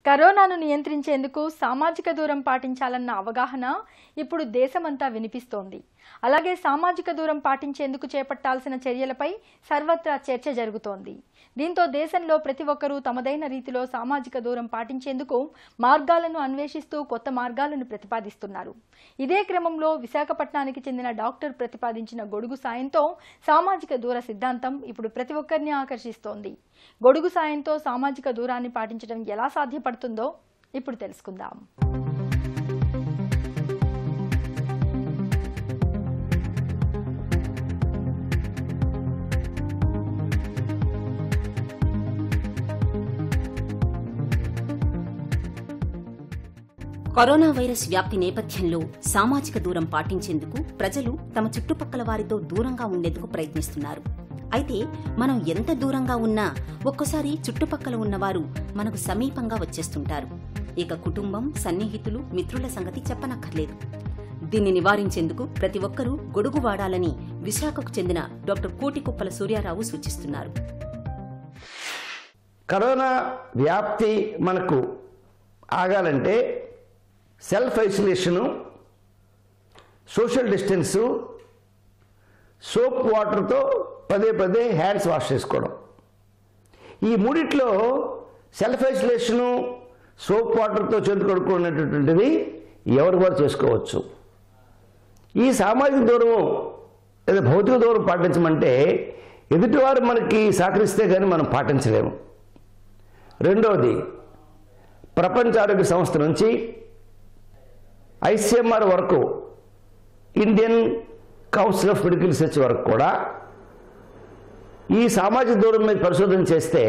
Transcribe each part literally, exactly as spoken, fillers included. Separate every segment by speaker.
Speaker 1: కరోనాను నియంత్రించేందుకు సామాజిక దూరం పాటించాలన్న అవగాహన ఇప్పుడు దేశమంతా వినిపిస్తోంది. అలాగే సామాజిక దూరం పాటించేందుకు చేపట్టాల్సిన చర్యలపై సర్వత్రా చర్చ జరుగుతోంది. దీంతో దేశంలో ప్రతి ఒక్కరూ తమదైన రీతిలో సామాజిక దూరం పాటించేందుకు మార్గాలను అన్వేషిస్తూ కొత్త మార్గాలను ప్రతిపాదిస్తున్నారు. ఇదే క్రమంలో విశాఖపట్నానికి చెందిన డాక్టర్ ప్రతిపాదించిన గొడుగు సాయంతో సామాజిక దూర సిద్ధాంతం ఇప్పుడు ప్రతి ఒక్కరిని ఆకర్షిస్తోంది. గొడుగు సాయంతో సామాజిక దూరాన్ని పాటించడం ఎలా సాధ్యపడుతుందో ఇప్పుడు తెలుసుకుందాం.
Speaker 2: కరోనా వైరస్ వ్యాప్తి నేపథ్యంలో సామాజిక దూరం పాటించేందుకు ప్రజలు తమ చుట్టుపక్కల వారితో దూరంగా ఉండేందుకు ప్రయత్నిస్తున్నారు. అయితే మనం ఎంత దూరంగా ఉన్నా ఒక్కోసారి చుట్టుపక్కల ఉన్నవారు మనకు సమీపంగా వచ్చేస్తుంటారు. ఇక కుటుంబం, సన్నిహితులు, మిత్రుల సంగతి చెప్పనక్కర్లేదు. దీన్ని నివారించేందుకు ప్రతి ఒక్కరూ గొడుగు వాడాలని విశాఖకు చెందిన డాక్టర్ కోటికుప్పల సూర్యారావు సూచిస్తున్నారు.
Speaker 3: కరోనా వ్యాప్తి మనకు ఆగాలంటే self isolation, social distance, soap వాటర్తో పదే పదే హ్యాండ్స్ వాష్ చేసుకోవడం. ఈ మూడిట్లో సెల్ఫ్ ఐసోలేషను, సోప్ వాటర్తో చేతులు కడుక్కునేటటువంటిది ఎవరు కూడా చేసుకోవచ్చు. ఈ సామాజిక దూరం లేదా భౌతిక దూరం పాటించమంటే ఎదుటివారు మనకి సహకరిస్తే కానీ మనం పాటించలేము. రెండవది, ప్రపంచ ఆరోగ్య సంస్థ నుంచి ఐసీఎంఆర్ వరకు, Indian council of medical research వరకు కూడా ఈ సామాజిక దూరం మీద పరిశోధన చేస్తే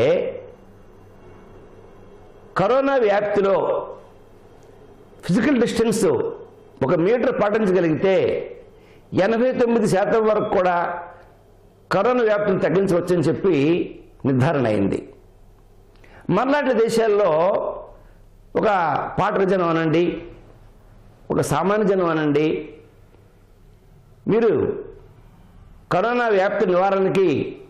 Speaker 3: కరోనా వ్యాప్తిలో ఫిజికల్ డిస్టెన్స్ ఒక మీటర్ పాటించగలిగితే ఎనభై తొమ్మిది శాతం వరకు కూడా కరోనా వ్యాప్తిని తగ్గించవచ్చని చెప్పి నిర్ధారణ అయింది. మనలాంటి దేశాల్లో ఒక పాటర జనం అనండి, ఒక సామాన్య జనం అనండి, మీరు కరోనా వ్యాప్తి నివారణకి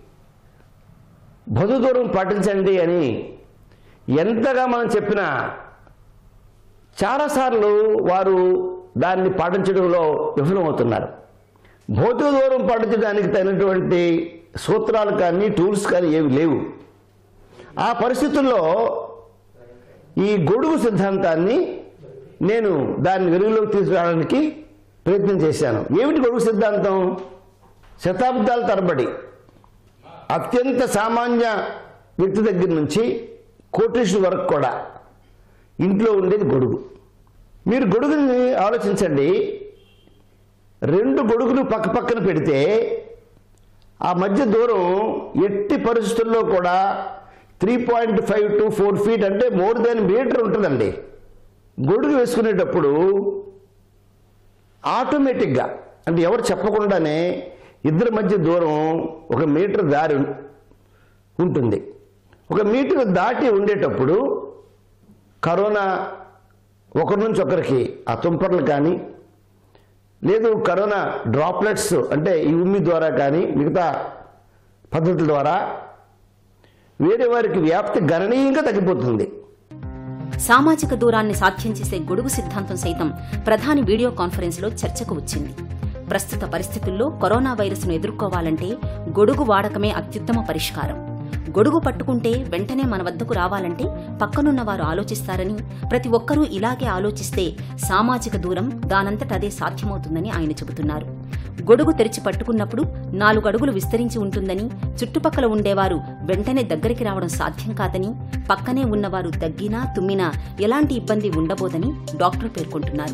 Speaker 3: బహు దూరం పాటించండి అని ఎంతగా మనం చెప్పినా చాలాసార్లు వారు దాన్ని పాటించడంలో విఫలమవుతున్నారు. భౌతిక దూరం పాటించడానికి తగినటువంటి సూత్రాలు కానీ టూల్స్ కానీ ఏవి లేవు. ఆ పరిస్థితుల్లో ఈ గొడుగు సిద్ధాంతాన్ని నేను దాన్ని వెలుగులోకి తీసుకురావడానికి ప్రయత్నం చేశాను. ఏమిటి గొడుగు సిద్ధాంతం? శతాబ్దాల తరబడి అత్యంత సామాన్య వ్యక్తి దగ్గర నుంచి కోటీశ్వరుల వరకు కూడా ఇంట్లో ఉండేది గొడుగు. మీరు గొడుగుని ఆలోచించండి. రెండు గొడుగులు పక్క పక్కన పెడితే ఆ మధ్య దూరం ఎట్టి పరిస్థితుల్లో కూడా three point five to four feet అంటే మోర్ దెన్ మీటర్ ఉంటుందండి. గొడుగు వేసుకునేటప్పుడు ఆటోమేటిక్గా అంటే ఎవరు చెప్పకుండానే ఇద్దరి మధ్య దూరం ఒక మీటర్ దారి ఉంటుంది. ఒక మీటర్ దాటి ఉండేటప్పుడు కరోనా ఒకరి నుంచి ఒకరికి ఆ తుంపర్లు కానీ, లేదు కరోనా డ్రాప్లెట్స్ అంటే ఈ ఉమ్మి ద్వారా కానీ మిగతా పద్ధతుల ద్వారా వేరే వారికి వ్యాప్తి గణనీయంగా తగ్గిపోతుంది.
Speaker 2: సామాజిక దూరాన్ని సాధ్యం చేసే గొడుగు సిద్ధాంతం సైతం ప్రధాని వీడియో కాన్ఫరెన్స్లో చర్చకు వచ్చింది. ప్రస్తుత పరిస్థితుల్లో కరోనా వైరస్ను ఎదుర్కోవాలంటే గొడుగు వాడకమే అత్యుత్తమ పరిష్కారం. గొడుగు పట్టుకుంటే వెంటనే మన వద్దకు రావాలంటే పక్కనున్న వారు ఆలోచిస్తారని, ప్రతి ఒక్కరూ ఇలాగే ఆలోచిస్తే సామాజిక దూరం దానంతట అదే సాధ్యమవుతుందని ఆయన చెబుతున్నారు. గొడుగు తెరిచి పట్టుకున్నప్పుడు నాలుగు అడుగులు విస్తరించి ఉంటుందని, చుట్టుపక్కల ఉండేవారు వెంటనే దగ్గరికి రావడం సాధ్యం కాదని, పక్కనే ఉన్నవారు దగ్గినా తుమ్మినా ఎలాంటి ఇబ్బంది ఉండబోదని డాక్టర్ పేర్కొంటున్నారు.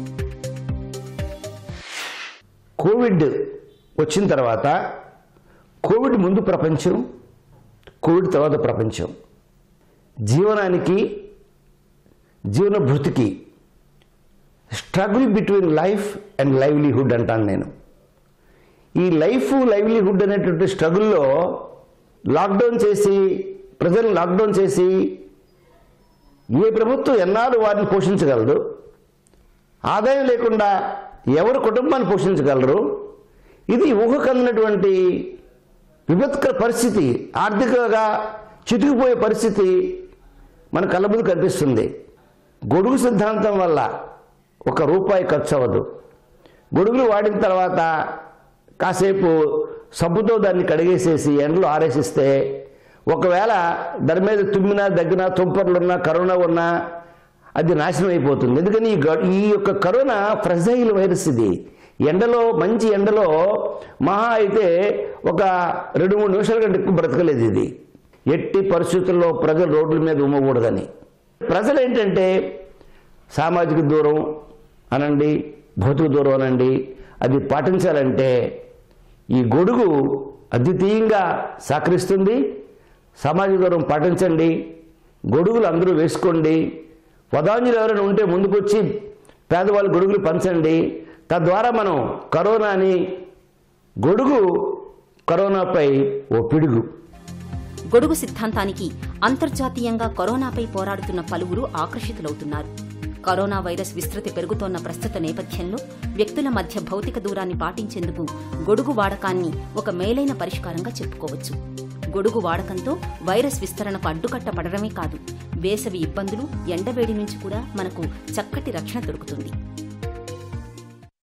Speaker 3: కోవిడ్ వచ్చిన తర్వాత కోవిడ్ ముందు ప్రపంచం, కోవిడ్ తర్వాత ప్రపంచం జీవనానికి, జీవనభృతికి struggle between life and livelihood అంటాను నేను. ఈ లైఫ్ లైవ్లీహుడ్ అనేటువంటి స్ట్రగుల్లో లాక్డౌన్ చేసి, ప్రజలను లాక్డౌన్ చేసి ఏ ప్రభుత్వం ఎన్నాళ్ళు వారిని పోషించగలదు? ఆదాయం లేకుండా ఎవరు కుటుంబాన్ని పోషించగలరు? ఇది ఊహకందినటువంటి విపత్కర పరిస్థితి, ఆర్థికంగా చితికిపోయే పరిస్థితి మన కళ్ళ ముందు కనిపిస్తుంది. గొడుగు సిద్ధాంతం వల్ల ఒక రూపాయి ఖర్చు అవ్వదు. గొడుగులు వాడిన తర్వాత కాసేపు సబ్బుతో దాన్ని కడిగేసేసి ఎండలో ఆరేసిస్తే ఒకవేళ దాని మీద తుమ్మినా దగ్గినా తుంపర్లున్నా కరోనా ఉన్నా అది నాశనం అయిపోతుంది. ఎందుకని ఈ ఈ యొక్క కరోనా ఫ్రెజైల్ వైరస్, ఇది ఎండలో మంచి ఎండలో మహా అయితే ఒక రెండు మూడు నిమిషాల కంటే ఎక్కువ బ్రతకలేదు. ఇది ఎట్టి పరిస్థితుల్లో ప్రజలు రోడ్ల మీద ఉమ్మకూడదని. ప్రజలు ఏంటంటే సామాజిక దూరం అనండి, భౌతిక దూరం అనండి, అది పాటించాలంటే ఈ గొడుగు అద్వితీయంగా సహకరిస్తుంది. సామాజిక దూరం పాటించండి, గొడుగులు అందరూ వేసుకోండి. వదాంజులు ఎవరైనా ఉంటే ముందుకొచ్చి పేదవాళ్ళు గొడుగులు పంచండి. తద్వారా మనం కరోనాని, గొడుగు కరోనాపై ఓ పిడుగు.
Speaker 2: గొడుగు సిద్ధాంతానికి అంతర్జాతీయంగా కరోనాపై పోరాడుతున్న పలువురు ఆకర్షితులవుతున్నారు. కరోనా వైరస్ విస్తృతి పెరుగుతోన్న ప్రస్తుత నేపథ్యంలో వ్యక్తుల మధ్య భౌతిక దూరాన్ని పాటించేందుకు గొడుగు వాడకాన్ని ఒక మేలైన పరిష్కారంగా చెప్పుకోవచ్చు. గొడుగు వాడకంతో వైరస్ విస్తరణకు అడ్డుకట్ట పడడమే కాదు, వేసవి ఇబ్బందులు, ఎండవేడి నుంచి కూడా మనకు చక్కటి రక్షణ దొరుకుతుంది.